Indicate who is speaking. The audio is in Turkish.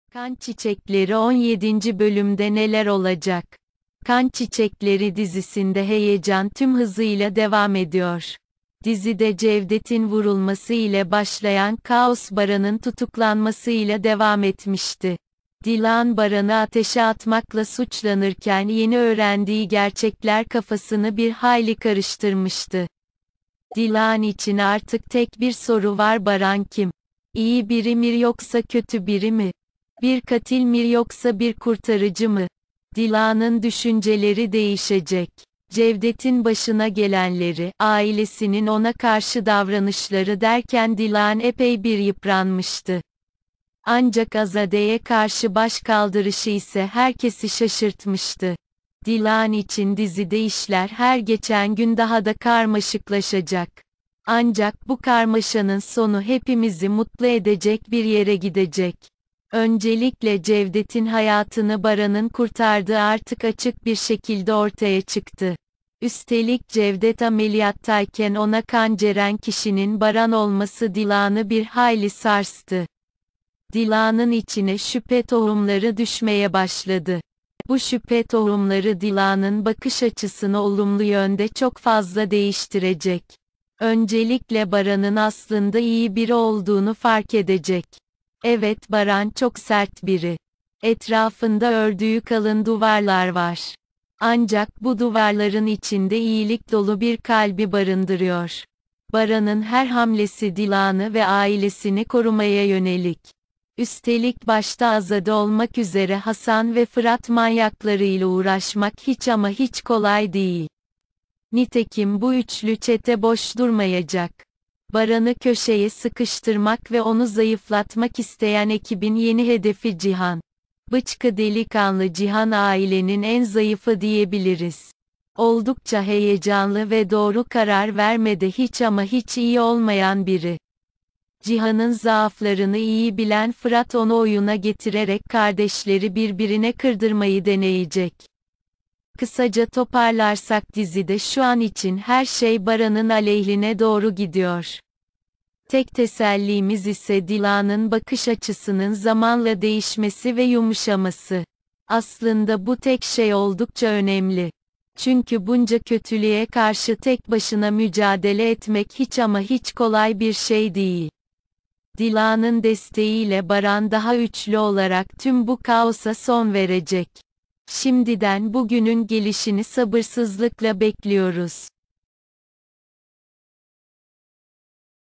Speaker 1: Kan Çiçekleri 17. bölümde neler olacak? Kan Çiçekleri dizisinde heyecan tüm hızıyla devam ediyor. Dizide Cevdet'in vurulması ile başlayan kaos Baran'ın tutuklanması ile devam etmişti. Dilan Baran'ı ateşe atmakla suçlanırken yeni öğrendiği gerçekler kafasını bir hayli karıştırmıştı. Dilan için artık tek bir soru var: Baran kim? İyi biri mi yoksa kötü biri mi? Bir katil mi yoksa bir kurtarıcı mı? Dilan'ın düşünceleri değişecek. Cevdet'in başına gelenleri, ailesinin ona karşı davranışları derken Dilan epey bir yıpranmıştı. Ancak Azade'ye karşı baş kaldırışı ise herkesi şaşırtmıştı. Dilan için dizide işler her geçen gün daha da karmaşıklaşacak. Ancak bu karmaşanın sonu hepimizi mutlu edecek bir yere gidecek. Öncelikle Cevdet'in hayatını Baran'ın kurtardığı artık açık bir şekilde ortaya çıktı. Üstelik Cevdet ameliyattayken ona kan ceren kişinin Baran olması Dilan'ı bir hayli sarstı. Dilan'ın içine şüphe tohumları düşmeye başladı. Bu şüphe tohumları Dilan'ın bakış açısını olumlu yönde çok fazla değiştirecek. Öncelikle Baran'ın aslında iyi biri olduğunu fark edecek. Evet, Baran çok sert biri. Etrafında ördüğü kalın duvarlar var. Ancak bu duvarların içinde iyilik dolu bir kalbi barındırıyor. Baran'ın her hamlesi Dilan'ı ve ailesini korumaya yönelik. Üstelik başta Azade olmak üzere Hasan ve Fırat manyaklarıyla uğraşmak hiç ama hiç kolay değil. Nitekim bu üçlü çete boş durmayacak. Baran'ı köşeye sıkıştırmak ve onu zayıflatmak isteyen ekibin yeni hedefi Cihan. Bıçkı delikanlı Cihan ailenin en zayıfı diyebiliriz. Oldukça heyecanlı ve doğru karar vermede hiç ama hiç iyi olmayan biri. Cihan'ın zaaflarını iyi bilen Fırat onu oyuna getirerek kardeşleri birbirine kırdırmayı deneyecek. Kısaca toparlarsak dizide şu an için her şey Baran'ın aleyhine doğru gidiyor. Tek tesellimiz ise Dilan'ın bakış açısının zamanla değişmesi ve yumuşaması. Aslında bu tek şey oldukça önemli. Çünkü bunca kötülüğe karşı tek başına mücadele etmek hiç ama hiç kolay bir şey değil. Dilan'ın desteğiyle Baran daha güçlü olarak tüm bu kaosa son verecek. Şimdiden bugünün gelişini sabırsızlıkla bekliyoruz.